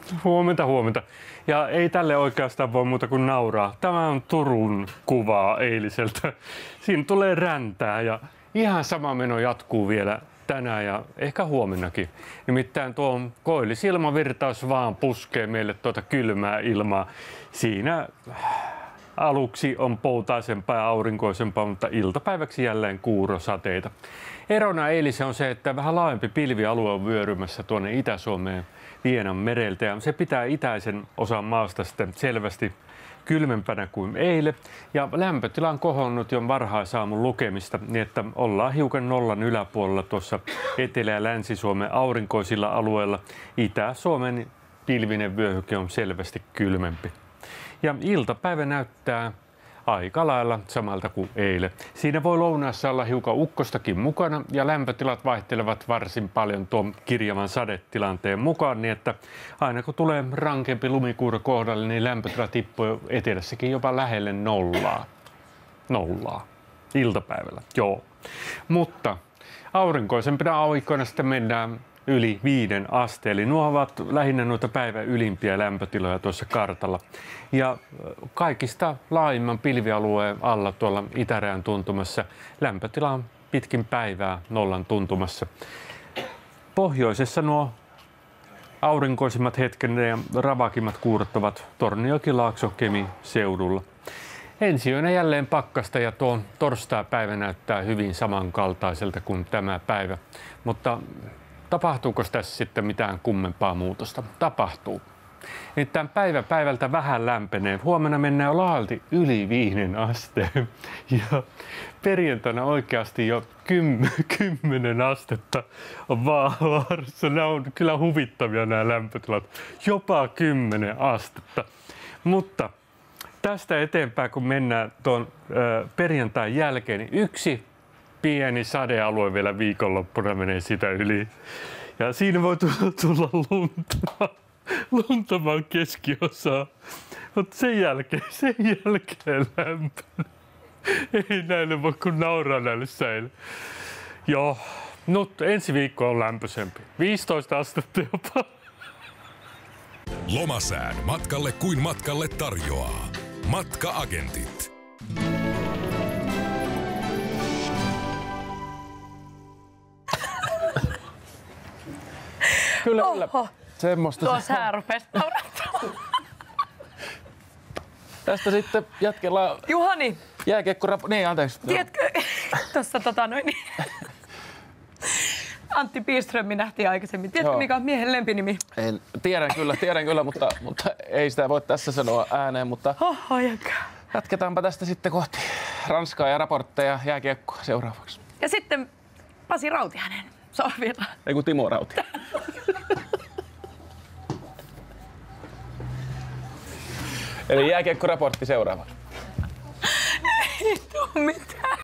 Huomenta, huomenta. Ja ei tälle oikeastaan voi muuta kuin nauraa. Tämä on Turun kuvaa eiliseltä. Siinä tulee räntää ja ihan sama meno jatkuu vielä tänään ja ehkä huomennakin. Nimittäin tuo koillisilmavirtaus vaan puskee meille tuota kylmää ilmaa. Siinä aluksi on poutaisempaa ja aurinkoisempaa, mutta iltapäiväksi jälleen kuurosateita. Erona eilisen on se, että vähän laajempi pilvialue on vyörymässä tuonne Itä-Suomeen Vienan mereltä ja se pitää itäisen osan maasta sitten selvästi kylmempänä kuin eilen. Ja lämpötila on kohonnut jo varhaisaamun lukemista niin, että ollaan hiukan nollan yläpuolella tuossa Etelä- ja Länsi-Suomen aurinkoisilla alueilla. Itä-Suomen pilvinen vyöhyke on selvästi kylmempi. Ja iltapäivä näyttää aika lailla samalta kuin eilen. Siinä voi lounaassa olla hiukan ukkostakin mukana ja lämpötilat vaihtelevat varsin paljon tuon kirjavan sadetilanteen mukaan, niin että aina kun tulee rankempi lumikuuro kohdalle, niin lämpötila tippuu etelässäkin jopa lähelle nollaa. Nollaa. Iltapäivällä, joo. Mutta aurinkoisempina aikoina sitten mennään yli 5 asteen, eli nuo ovat lähinnä noita päivän ylimpiä lämpötiloja tuossa kartalla. Ja kaikista laajimman pilvialueen alla tuolla itärajan tuntumassa lämpötila on pitkin päivää nollan tuntumassa. Pohjoisessa nuo aurinkoisimmat hetken ja ravakimmat kuurot ovat Tornioki-Laakso-Kemi seudulla. Ensi yönä jälleen pakkasta ja tuo torstai-päivä näyttää hyvin samankaltaiselta kuin tämä päivä, mutta tapahtuuko tässä sitten mitään kummempaa muutosta? Tapahtuu. Nimittäin päivä päivältä vähän lämpenee. Huomenna mennään laajalti yli 5 asteen. Ja perjantaina oikeasti jo 10 astetta on vaarassa. Nämä on kyllä huvittavia nämä lämpötilat. Jopa 10 astetta. Mutta tästä eteenpäin, kun mennään tuon perjantain jälkeen, niin yksi pieni sadealue vielä viikonloppuna menee sitä yli. Ja siinä voi tulla lunta vaan keskiosaa. Mutta sen jälkeen lämpö. Ei näille voi kun nauraa näille säille. Joo, nyt ensi viikko on lämpöisempi. 15 astetta jopa. Lomasään matkalle kuin matkalle tarjoaa Matka-agentit. Kyllä. Semmosta. Tuo sää rupesi naurattamaan. Tästä sitten jatkellaan. Juhani! Niin, anteeksi. Tiedätkö, tuossa Antti Pihlström nähtiin aikaisemmin. Tiedätkö, mikä on miehen lempinimi? Tiedän kyllä, mutta ei sitä voi tässä sanoa ääneen. Mutta jatketaanpa tästä sitten kohti Ranskaa ja raportteja jääkiekkoa seuraavaksi. Ja sitten Pasi Rautiainen sohvilla. Ei kun Timo Rauti. Eli jääkiekkoraportti seuraavaksi. Ei tuu mitään.